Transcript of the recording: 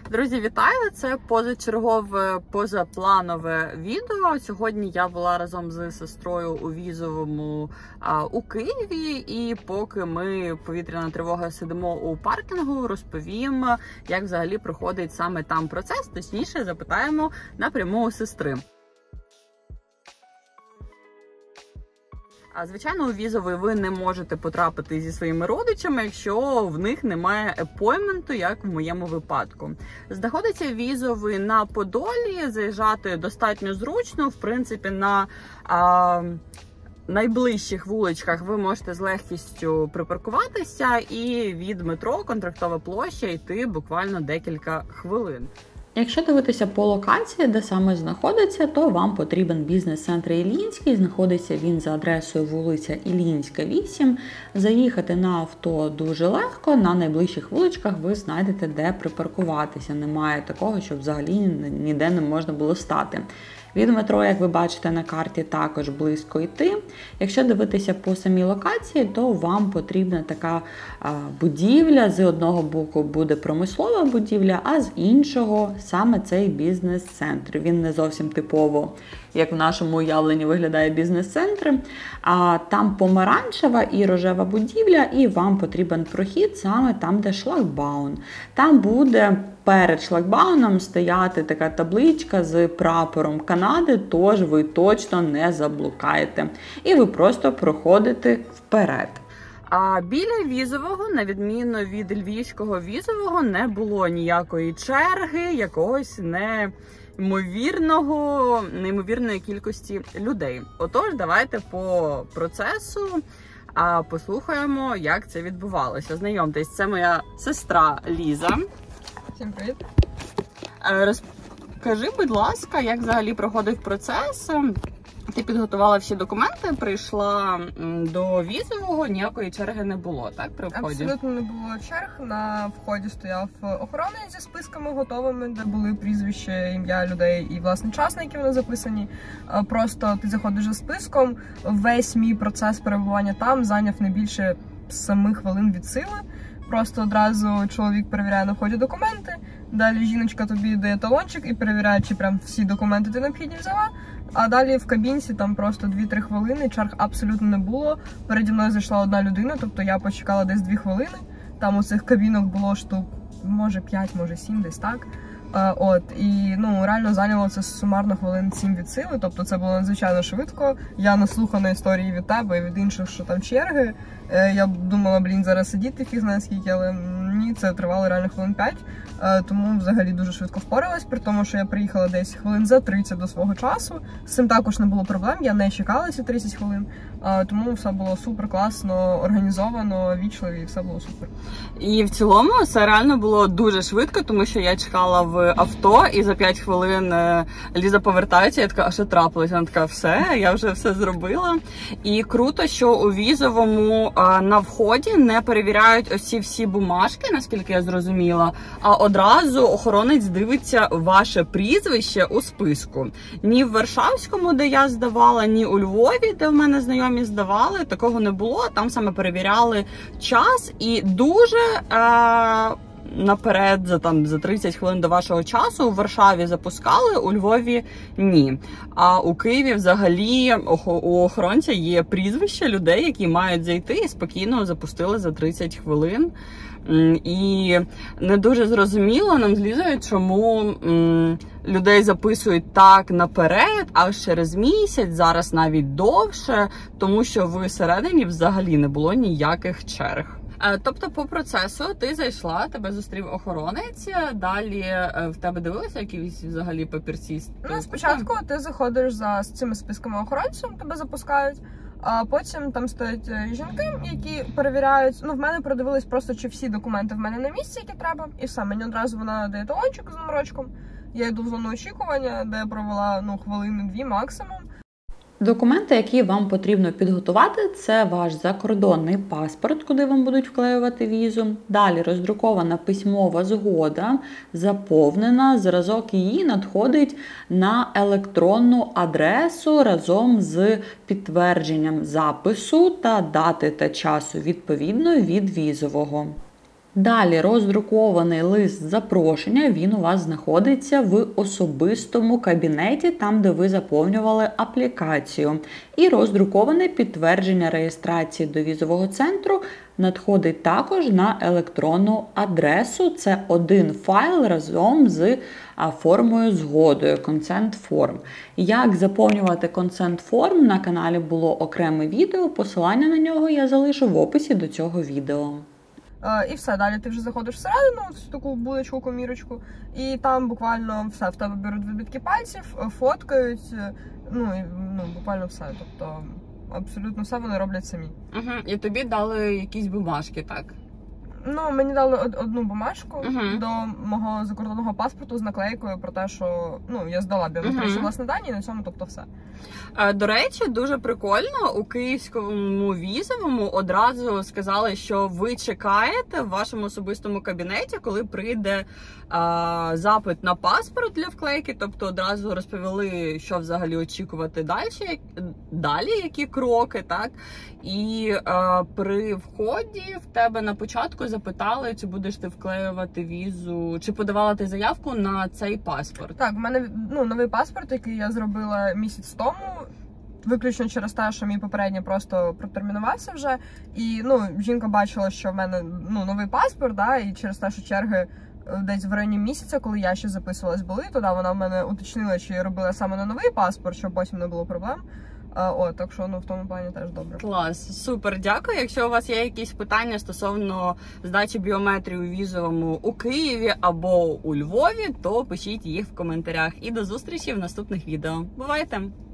Друзі, вітаю! Це позачергове, позапланове відео. Сьогодні я була разом з сестрою у візовому у Києві, і поки ми, повітряна тривога, сидимо у паркінгу, розповім, як взагалі проходить саме там процес. Точніше, запитаємо напряму у сестри. Звичайно, у візовий ви не можете потрапити зі своїми родичами, якщо в них немає апойменту, як в моєму випадку. Знаходиться візовий на Подолі, заїжджати достатньо зручно, в принципі, на найближчих вуличках ви можете з легкістю припаркуватися і від метро Контрактова площа йти буквально декілька хвилин. Якщо дивитися по локації, де саме знаходиться, то вам потрібен бізнес-центр Іллінський. Знаходиться він за адресою вулиця Іллінська, 8. Заїхати на авто дуже легко, на найближчих вуличках ви знайдете, де припаркуватися. Немає такого, щоб взагалі ніде не можна було стати. Від метро, як ви бачите на карті, також близько йти. Якщо дивитися по самій локації, то вам потрібна така будівля. З одного боку буде промислова будівля, а з іншого саме цей бізнес-центр. Він не зовсім типово, як в нашому уявленні виглядає бізнес-центр. А там помаранчева і рожева будівля, і вам потрібен прохід саме там, де шлагбаум. Там буде перед шлагбауном стояти така табличка з прапором Канади, тож ви точно не заблукаєте. І ви просто проходите вперед. А біля візового, на відміну від львівського візового, не було ніякої черги, якогось неймовірної кількості людей. Отож, давайте по процесу послухаємо, як це відбувалося. Знайомтесь, це моя сестра Ліза. Всім привіт. Розкажи, будь ласка, як взагалі проходив процес? Ти підготувала всі документи, прийшла до візового, ніякої черги не було, так, при вході? Абсолютно не було черг. На вході стояв охоронець зі списками готовими, де були прізвища, ім'я людей і, власне, час, на які вони записані. Просто ти заходиш за списком, весь мій процес перебування там зайняв не більше 7 хвилин від сили. Просто одразу чоловік перевіряє на вході документи, далі жіночка тобі дає талончик і перевіряє, чи прям всі документи ти необхідні взяла. А далі в кабінці там просто 2-3 хвилини, черг абсолютно не було. Переді мною зайшла одна людина, тобто я почекала десь 2 хвилини. Там у цих кабінок було штук, може 5, може 7, десь так. І реально зайняло це сумарно хвилин 7 від сили, тобто це було надзвичайно швидко. Я наслухана історії від тебе і від інших, що там черги. Я думала, зараз сидіти фіг знає скільки, але ні, це тривало реально хвилин 5. Тому взагалі дуже швидко впоралась, при тому, що я приїхала десь хвилин за 30 до свого часу. З цим також не було проблем, я не чекала ці 30 хвилин. Тому все було супер класно, організовано, вічливо і все було супер. І в цілому все реально було дуже швидко, тому що я чекала в авто і за 5 хвилин Ліза повертається, я така, а що трапилось? Вона така, все, я вже все зробила. І круто, що у візовому на вході не перевіряють ось ці всі бумажки, наскільки я зрозуміла, а одразу охоронець дивиться ваше прізвище у списку. Ні в Варшавському, де я здавала, ні у Львові, де в мене знайомі здавали, такого не було. Там саме перевіряли час і дуже наперед, за 30 хвилин до вашого часу у Варшаві запускали, у Львові ні. А у Києві взагалі у охоронця є прізвища людей, які мають зайти і спокійно запустили за 30 хвилин. І не дуже зрозуміло нам з Лізою, чому людей записують так наперед, аж через місяць, зараз навіть довше, тому що всередині взагалі не було ніяких черг. Тобто по процесу ти зайшла, тебе зустрів охоронець, далі в тебе дивилися якісь взагалі папірці? Спочатку ти заходиш за цими списками охоронців, тебе запускають, а потім там стоять жінки, які перевіряють. В мене продивились просто, чи всі документи в мене на місці, які треба, і все. Мені одразу вона дає талончик з номерочком. Я йду в зону очікування, де я провела хвилини-2 максимум. Документи, які вам потрібно підготувати, це ваш закордонний паспорт, куди вам будуть вклеювати візу. Далі роздрукована письмова згода, заповнена, зразок її надходить на електронну адресу разом з підтвердженням запису та дати та часу відповідно від візового. Далі роздрукований лист запрошення, він у вас знаходиться в особистому кабінеті, там де ви заповнювали аплікацію. І роздруковане підтвердження реєстрації до візового центру надходить також на електронну адресу. Це один файл разом з формою згодою, consent form. Як заповнювати consent form, на каналі було окреме відео, посилання на нього я залишу в описі до цього відео. І все, далі ти вже заходиш всередину, в цю таку будочку, комірочку, і там буквально все, в тебе беруть відбитки пальців, фоткають, буквально все, тобто абсолютно все вони роблять самі. І тобі дали якісь бумажки, так? Мені дали одну бумажку до мого закордонного паспорту з наклейкою про те, що я здала біометричні власні дані, і на цьому, тобто все. До речі, дуже прикольно, у київському візовому одразу сказали, що ви чекаєте в вашому особистому кабінеті, коли прийде запит на паспорт для вклейки, тобто одразу розповіли, що взагалі очікувати далі які кроки, так? І при вході в тебе на початку запитали, чи будеш ти вклеювати візу, чи подавала ти заявку на цей паспорт. Так, в мене новий паспорт, який я зробила місяць тому, виключно через те, що мій попередній просто протермінувався вже. І жінка бачила, що в мене новий паспорт, да, і через те, що черги десь в районі місяця, коли я ще записувалась, були, тоді вона в мене уточнила, чи робила саме на новий паспорт, щоб потім не було проблем. Так що в тому плані теж добре. Клас, супер, дякую. Якщо у вас є якісь питання стосовно здачі біометрії у візовому у Києві або у Львові, то пишіть їх в коментарях. І до зустрічі в наступних відео. Бувайте!